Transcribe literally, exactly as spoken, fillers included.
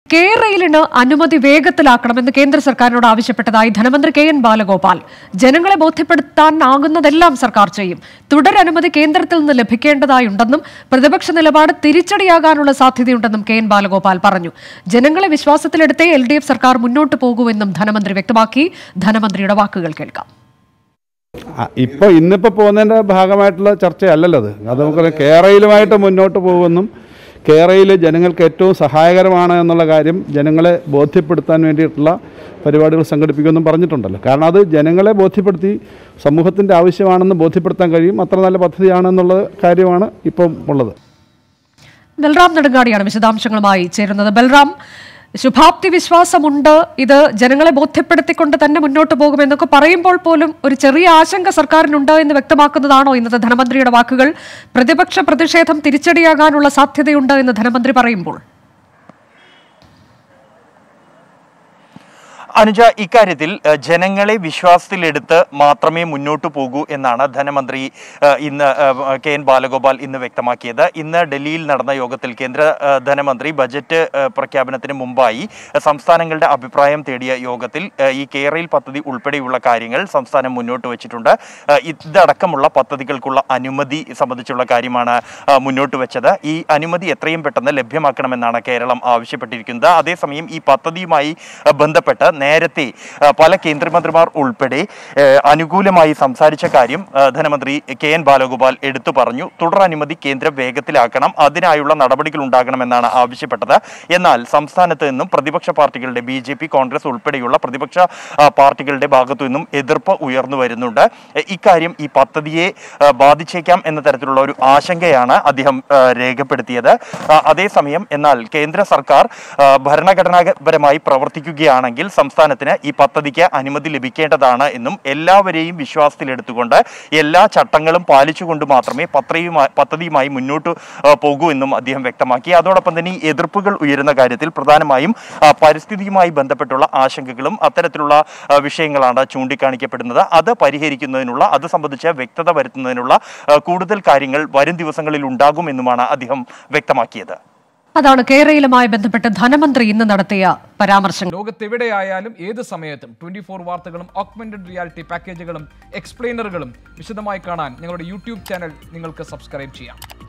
കേരളയിലിന് അനുമതി വേഗത്തിലാക്കണമെന്ന് കേന്ദ്ര സർക്കാരിനോട് ആവശ്യപ്പെട്ടതായി ധനമന്ത്രി കെ എൻ ബാലഗോപാൽ. ജനങ്ങളെ ബോധ്യപ്പെടുത്താനാകുന്നതെല്ലാം സർക്കാർ ചെയ്യും. തുടരനുമതി കേന്ദ്രത്തിൽ നിന്ന് ലഭിക്കേണ്ടതായുണ്ടെന്നും പ്രതിപക്ഷ നിലപാട് തിരിച്ചടിയാകാനുള്ള സാധ്യതയുണ്ടെന്നും കെ എൻ ബാലഗോപാൽ പറഞ്ഞു. ജനങ്ങളെ വിശ്വാസത്തിലെടുത്തേ എൽ ഡി എഫ് സർക്കാർ മുന്നോട്ട് പോകുമെന്നും ധനമന്ത്രി വ്യക്തമാക്കി. ധനമന്ത്രിയുടെ വാക്കുകൾ കേൾക്കാം. ഇപ്പോൾ ഇന്നിപ്പോൾ പോകുന്നതിൻ്റെ ഭാഗമായിട്ടുള്ള ചർച്ചയല്ലല്ലോ അത്. അത് നമുക്ക് കേരളയിലുമായിട്ട് മുന്നോട്ട് പോകുമെന്നും കേരളയിൽ ജനങ്ങൾക്ക് ഏറ്റവും സഹായകരമാണ് എന്നുള്ള കാര്യം ജനങ്ങളെ ബോധ്യപ്പെടുത്താൻ വേണ്ടിയിട്ടുള്ള പരിപാടികൾ സംഘടിപ്പിക്കുമെന്നും പറഞ്ഞിട്ടുണ്ടല്ലോ. കാരണം അത് ജനങ്ങളെ ബോധ്യപ്പെടുത്തി സമൂഹത്തിൻ്റെ ആവശ്യമാണെന്ന് ബോധ്യപ്പെടുത്താൻ കഴിയും. അത്ര നല്ല പദ്ധതിയാണെന്നുള്ള കാര്യമാണ് ഇപ്പം ഉള്ളത്. ബൽറാം നെടുങ്ങാടിയാണ് വിശദാംശങ്ങളുമായി ചേരുന്നത്. ബൽറാം, ശുഭാപ്തി വിശ്വാസമുണ്ട്, ഇത് ജനങ്ങളെ ബോധ്യപ്പെടുത്തിക്കൊണ്ട് തന്നെ മുന്നോട്ട് പോകുമെന്നൊക്കെ പറയുമ്പോൾ പോലും ഒരു ചെറിയ ആശങ്ക സർക്കാരിനുണ്ട് എന്ന് വ്യക്തമാക്കുന്നതാണോ ഇന്നത്തെ ധനമന്ത്രിയുടെ വാക്കുകൾ? പ്രതിപക്ഷ പ്രതിഷേധം തിരിച്ചടിയാകാനുള്ള സാധ്യതയുണ്ട് എന്ന് ധനമന്ത്രി പറയുമ്പോൾ അനുജ, ഇക്കാര്യത്തിൽ ജനങ്ങളെ വിശ്വാസത്തിലെടുത്ത് മാത്രമേ മുന്നോട്ട് പോകൂ എന്നാണ് ധനമന്ത്രി ഇന്ന് കെ എൻ ബാലഗോപാൽ ഇന്ന് വ്യക്തമാക്കിയത്. ഇന്ന് ഡൽഹിയിൽ നടന്ന യോഗത്തിൽ കേന്ദ്ര ധനമന്ത്രി ബജറ്റ് പ്രഖ്യാപനത്തിന് മുമ്പായി സംസ്ഥാനങ്ങളുടെ അഭിപ്രായം തേടിയ യോഗത്തിൽ ഈ കേരയിൽ പദ്ധതി ഉൾപ്പെടെയുള്ള കാര്യങ്ങൾ സംസ്ഥാനം മുന്നോട്ട് വെച്ചിട്ടുണ്ട്. ഇതടക്കമുള്ള പദ്ധതികൾക്കുള്ള അനുമതി സംബന്ധിച്ചുള്ള കാര്യമാണ് മുന്നോട്ട് വെച്ചത്. ഈ അനുമതി എത്രയും പെട്ടെന്ന് ലഭ്യമാക്കണമെന്നാണ് കേരളം ആവശ്യപ്പെട്ടിരിക്കുന്നത്. അതേസമയം ഈ പദ്ധതിയുമായി ബന്ധപ്പെട്ട് നേരത്തെ പല കേന്ദ്രമന്ത്രിമാർ ഉൾപ്പെടെ അനുകൂലമായി സംസാരിച്ച കാര്യം ധനമന്ത്രി കെ എൻ ബാലഗോപാൽ എടുത്തു പറഞ്ഞു. തുടർ അനുമതി കേന്ദ്രം വേഗത്തിലാക്കണം, അതിനായുള്ള നടപടികൾ ഉണ്ടാകണമെന്നാണ് ആവശ്യപ്പെട്ടത്. എന്നാൽ സംസ്ഥാനത്ത് നിന്നും പ്രതിപക്ഷ പാർട്ടികളുടെ ബി ജെ പി, കോൺഗ്രസ് ഉൾപ്പെടെയുള്ള പ്രതിപക്ഷ പാർട്ടികളുടെ ഭാഗത്തു നിന്നും എതിർപ്പ് ഉയർന്നു വരുന്നുണ്ട്. ഇക്കാര്യം ഈ പദ്ധതിയെ ബാധിച്ചേക്കാം എന്ന തരത്തിലുള്ള ഒരു ആശങ്കയാണ് അദ്ദേഹം രേഖപ്പെടുത്തിയത്. അതേസമയം എന്നാൽ കേന്ദ്ര സർക്കാർ ഭരണഘടനാപരമായി പ്രവർത്തിക്കുകയാണെങ്കിൽ സംസ്ഥാനത്തിന് ഈ പദ്ധതിക്ക് അനുമതി ലഭിക്കേണ്ടതാണ് എന്നും എല്ലാവരെയും വിശ്വാസത്തിലെടുത്തുകൊണ്ട് എല്ലാ ചട്ടങ്ങളും പാലിച്ചുകൊണ്ട് മാത്രമേ പദ്ധതിയുമായി പദ്ധതിയുമായി മുന്നോട്ട് പോകൂ എന്നും അദ്ദേഹം വ്യക്തമാക്കി. അതോടൊപ്പം തന്നെ ഈ എതിർപ്പുകൾ ഉയരുന്ന കാര്യത്തിൽ പ്രധാനമായും പരിസ്ഥിതിയുമായി ബന്ധപ്പെട്ടുള്ള ആശങ്കകളും അത്തരത്തിലുള്ള വിഷയങ്ങളാണ് ചൂണ്ടിക്കാണിക്കപ്പെടുന്നത്. അത് പരിഹരിക്കുന്നതിനുള്ള, അത് സംബന്ധിച്ച് വ്യക്തത വരുത്തുന്നതിനുള്ള കൂടുതൽ കാര്യങ്ങൾ വരും ദിവസങ്ങളിൽ ഉണ്ടാകുമെന്നുമാണ് അദ്ദേഹം വ്യക്തമാക്കിയത്. അതാണ് കേരളയുമായി ബന്ധപ്പെട്ട് ധനമന്ത്രി ഇന്ന് നടത്തിയ പരാമർശം. ലോകത്തെവിടെയായാലും ഏത് സമയത്തും ട്വന്റി ഫോർ വാർത്തകളും ഓഗ്മെന്റഡ് റിയാലിറ്റി പാക്കേജുകളും എക്സ്പ്ലെയിനറുകളും വിശദമായി കാണാൻ ഞങ്ങളുടെ യൂട്യൂബ് ചാനൽ നിങ്ങൾക്ക് സബ്സ്ക്രൈബ് ചെയ്യാം.